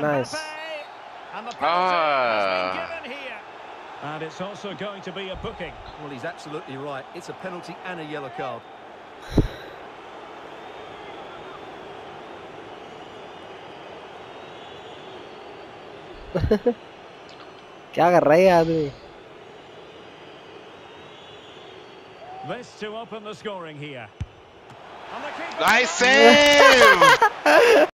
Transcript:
Nice. And the penalty has been given here. And it's also going to be a booking. Well, he's absolutely right. It's a penalty and a yellow card. क्या कर रहा है ये आदमी? This to open the scoring here. Nice save!